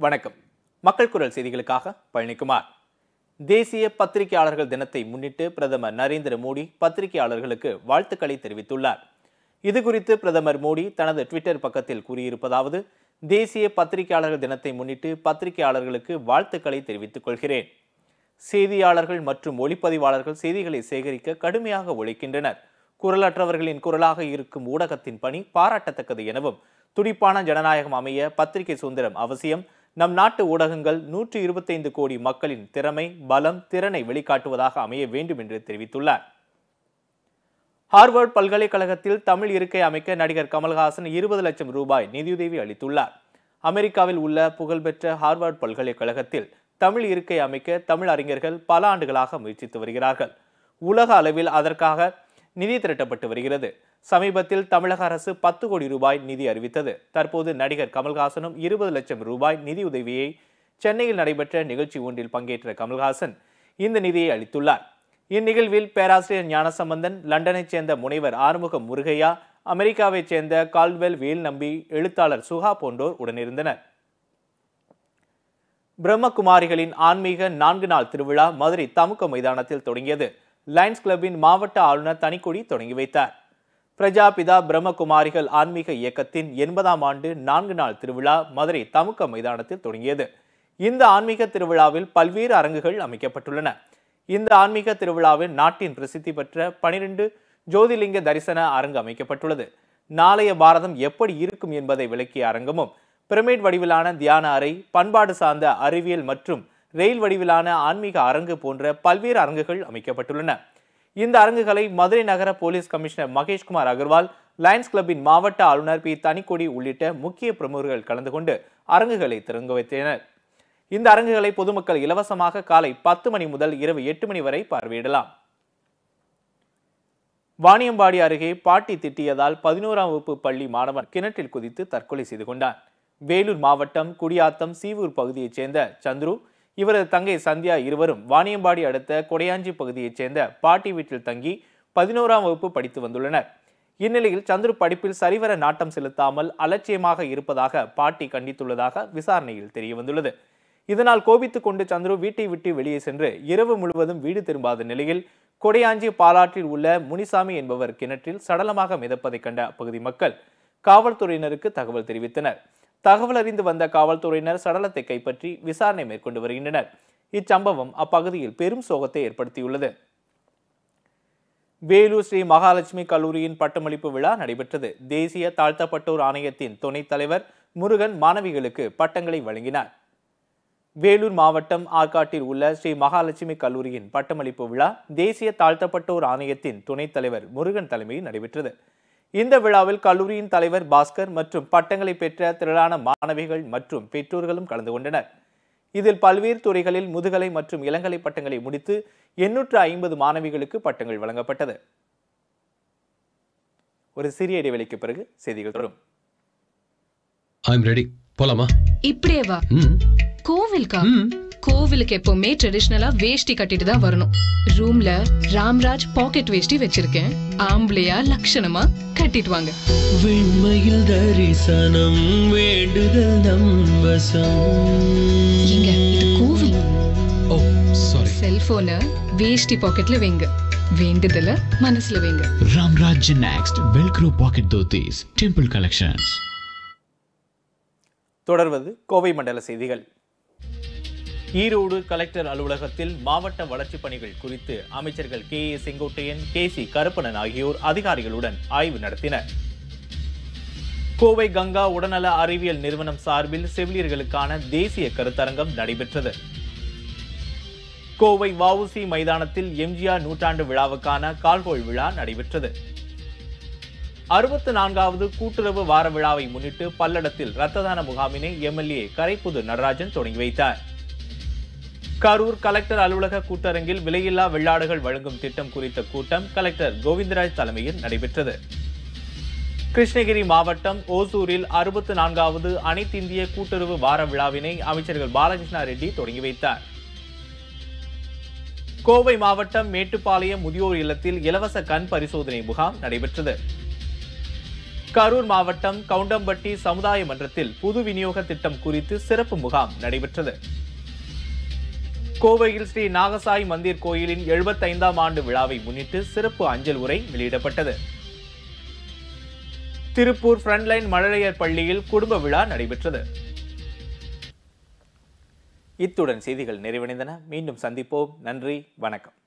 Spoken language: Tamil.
வணக்கம். மக்கள் குரல் செய்திகளுக்காக பழனிக்குமார். தேசிய பத்திரிகையாளர்கள் தினத்தை முன்னிட்டு பிரதமர் நரேந்திர மோடி பத்திரிகையாளர்களுக்கு வாழ்த்துக்களை தெரிவித்துள்ளார். இதுகுறித்து பிரதமர் மோடி தனது ட்விட்டர் பக்கத்தில் கூறியிருப்பதாவது: தேசிய பத்திரிகையாளர்கள் தினத்தை முன்னிட்டு பத்திரிகையாளர்களுக்கு வாழ்த்துக்களை தெரிவித்துக் கொள்கிறேன். செய்தியாளர்கள் மற்றும் ஒளிப்பதிவாளர்கள் செய்திகளை சேகரிக்க கடுமையாக உழைக்கின்றனர். குரலற்றவர்களின் குரலாக இருக்கும் ஊடகத்தின் பணி பாராட்டத்தக்கது எனவும், துடிப்பான ஜனநாயகம் அமைய பத்திரிகை சுதந்திரம் அவசியம். நம் நாட்டு ஊடகங்கள் 125 கோடி மக்களின் திறமை, பலம், திறனை வெளிக்காட்டுவதாக அமைய வேண்டும் என்று தெரிவித்துள்ளார். ஹார்வர்ட் பல்கலைக்கழகத்தில் தமிழ் இருக்கை அமைக்க நடிகர் கமல்ஹாசன் 20 லட்சம் ரூபாய் நிதியுதவி அளித்துள்ளார். அமெரிக்காவில் உள்ள புகழ்பெற்ற ஹார்வர்ட் பல்கலைக்கழகத்தில் தமிழ் இருக்கை அமைக்க தமிழ் அறிஞர்கள் பல ஆண்டுகளாக முயற்சித்து வருகிறார்கள். உலக அளவில் அதற்காக நிதி திரட்டப்பட்டு வருகிறது. சமீபத்தில் தமிழக அரசு 10 கோடி ரூபாய் நிதி அறிவித்தது. தற்போது நடிகர் கமல்ஹாசனும் 20 லட்சம் ரூபாய் நிதியுதவியை சென்னையில் நடைபெற்ற நிகழ்ச்சி ஒன்றில் பங்கேற்ற கமல்ஹாசன் இந்த நிதியை அளித்துள்ளார். இந்நிகழ்வில் பேராசிரியர் ஞானசம்பந்தன், லண்டனைச் சேர்ந்த முனைவர் ஆறுமுகம் முருகையா, அமெரிக்காவைச் சேர்ந்த கால்வெல் வேல்நம்பி, எழுத்தாளர் சுகா போன்றோர் உடனிருந்தனர். பிரம்மகுமாரிகளின் ஆன்மீக 4 நாள் திருவிழா மதுரை தமுக மைதானத்தில் தொடங்கியது. லயன்ஸ் கிளப்பின் மாவட்ட ஆளுநர் தனிக்கொடி தொடங்கி வைத்தார். பிரஜாபிதா பிரம்மகுமாரிகள் ஆன்மீக இயக்கத்தின் 80ஆம் ஆண்டு 4 நாள் திருவிழா மதுரை தமுக மைதானத்தில் தொடங்கியது. இந்த ஆன்மீக திருவிழாவில் பல்வேறு அரங்குகள் அமைக்கப்பட்டுள்ளன. இந்த ஆன்மீக திருவிழாவில் நாட்டின் பிரசித்தி பெற்ற 12 ஜோதிலிங்க தரிசன அரங்கு அமைக்கப்பட்டுள்ளது. நாளைய பாரதம் எப்படி இருக்கும் என்பதை விளக்கிய அரங்கமும், பிரமிட் வடிவிலான தியான அறை, பண்பாடு சார்ந்த அறிவியல் மற்றும் ரயில் வடிவிலான ஆன்மீக அரங்கு போன்ற பல்வேறு அரங்குகள் அமைக்கப்பட்டுள்ளன. இந்த அரங்குகளை மதுரை நகர police commissioner Maheshkumar Agarwal, lions கிளப்பின் மாவட்ட ஆளுநர் பி தனிக்கொடி உள்ளிட்ட முக்கிய பிரமுகர்கள் கலந்து கொண்டு அரங்குகளை திறந்து வைத்தனர். இந்த அரங்குகளை பொதுமக்கள் இலவசமாக காலை 10 மணி முதல் இரவு 8 மணி வரை பார்வையிடலாம். வாணியம்பாடி அருகே பாட்டி திட்டியதால் 11ஆம் வகுப்பு பள்ளி மாணவன் கிணற்றில் குதித்து தற்கொலை செய்து கொண்டார். வேலூர் மாவட்டம் குடியாத்தம் சீவூர் பகுதியைச் சேர்ந்த சந்துரு, இவரது தங்கை சந்தியா இருவரும் வாணியம்பாடி அடுத்த கொடையாஞ்சி பகுதியைச் சேர்ந்த பாட்டி வீட்டில் தங்கி 11ஆம் வகுப்பு படித்து வந்துள்ளனர். இந்நிலையில் சந்துரு படிப்பில் சரிவர நாட்டம் செலுத்தாமல் அலட்சியமாக இருப்பதாக பாட்டி கண்டித்துள்ளதாக விசாரணையில் தெரியவந்துள்ளது. இதனால் கோபித்துக் கொண்டு சந்துரு வீட்டை விட்டு வெளியே சென்று இரவு முழுவதும் வீடு திரும்பாத நிலையில் கொடையாஞ்சி பாலாற்றில் உள்ள முனிசாமி என்பவர் கிணற்றில் சடலமாக மிதப்பதை கண்ட அப்பகுதி மக்கள் காவல்துறையினருக்கு தகவல் தெரிவித்தனர். தகவல் அறிந்து வந்த காவல்துறையினர் சடலத்தை கைப்பற்றி விசாரணை மேற்கொண்டு வருகின்றனர். இச்சம்பவம் அப்பகுதியில் பெரும் சோகத்தை ஏற்படுத்தியுள்ளது. வேலூர் ஸ்ரீ மகாலட்சுமி கல்லூரியின் பட்டமளிப்பு விழா நடைபெற்றது. தேசிய தாழ்த்தப்பட்டோர் ஆணையத்தின் துணைத் தலைவர் முருகன் மாணவிகளுக்கு பட்டங்களை வழங்கினார். வேலூர் மாவட்டம் ஆற்காட்டில் உள்ள ஸ்ரீ மகாலட்சுமி கல்லூரியின் பட்டமளிப்பு விழா தேசிய தாழ்த்தப்பட்டோர் ஆணையத்தின் துணைத் தலைவர் முருகன் தலைமையில் நடைபெற்றது. இந்த விழாவில் கல்லூரியின் தலைவர் பாஸ்கர் மற்றும் பட்டங்களை பெற்ற திரளான மாணவிகள் மற்றும் பெற்றோர்களும் கலந்து கொண்டனர். இதில் பல்வேறு துறைகளில் முதுகலை மற்றும் இளங்கலை பட்டங்களை முடித்து 850 மாணவிகளுக்கு பட்டங்கள் வழங்கப்பட்டது. ஒரு சிறிய இடைவெளிக்கு பிறகு செய்திகள் தொடரும். இப்படியே வா. கோவிலுக்கா? கோவிலுக்கு எப்பவுமே ட்ரெடிஷனலா வேஷ்டி கட்டிட்டு தான் வரணும். ரூம்ல ராம்ராஜ் பாக்கெட் வேஷ்டி வச்சிருக்கேன். ஆம்பளையா லட்சணமா கட்டிட்டு வாங்க. வெண்மையில் தரிசனம் வேண்டுதல் நம்பசம். இங்க இது கோவில். Oh sorry. செல்போனை வேஷ்டி பாக்கெட்ல வைங்க. வேண்டுதல மனசுல வைங்க. Ramraj next velcro pocket dhotis temple collections. தொடர்வது கோவை மண்டல செய்திகள். ஈரோடு கலெக்டர் அலுவலகத்தில் மாவட்ட வளர்ச்சிப் பணிகள் குறித்து அமைச்சர்கள் K A Sengottaiyan, K C. Karuppannan ஆகியோர் அதிகாரிகளுடன் ஆய்வு நடத்தினர். கோவை கங்கா உடல்நல அறிவியல் நிறுவனம் சார்பில் செவிலியர்களுக்கான தேசிய கருத்தரங்கம் நடைபெற்றது. கோவை வ.உ.சி. மைதானத்தில் எம்ஜிஆர் நூற்றாண்டு விழாவுக்கான கால்கோள் விழா நடைபெற்றது. 64வது கூட்டுறவு வார விழாவை முன்னிட்டு பல்லடத்தில் இரத்த தான முகாமினை எம்எல்ஏ கரைப்புது நடராஜன் தொடங்கி வைத்தார். கரூர் கலெக்டர் அலுவலக கூட்டரங்கில் விலையில்லா வெள்ளாடுகள் வழங்கும் திட்டம் குறித்த கூட்டம் கலெக்டர் கோவிந்தராஜ் தலைமையில் நடைபெற்றது. கிருஷ்ணகிரி மாவட்டம் ஓசூரில் 64வது அனைத்திந்திய கூட்டுறவு வார விழாவினை அமைச்சர்கள் பாலகிருஷ்ணா ரெட்டி தொடங்கி வைத்தார். கோவை மாவட்டம் மேட்டுப்பாளையம் முதியோர் இல்லத்தில் இலவச கண் பரிசோதனை முகாம் நடைபெற்றது. கரூர் மாவட்டம் கவுண்டம்பட்டி சமுதாய மன்றத்தில் புது விநியோக திட்டம் குறித்து சிறப்பு முகாம் நடைபெற்றது. கோவையில் ஸ்ரீ நாகசாய் மந்திர் கோயிலின் 75ஆம் ஆண்டு விழாவை முன்னிட்டு சிறப்பு அஞ்சல் உரை வெளியிடப்பட்டது. திருப்பூர் ஃப்ரண்ட்லைன் மழலையர் பள்ளியில் குடும்ப விழா நடைபெற்றது. இத்துடன் செய்திகள் நிறைவடைந்தன. மீண்டும் சந்திப்போம். நன்றி, வணக்கம்.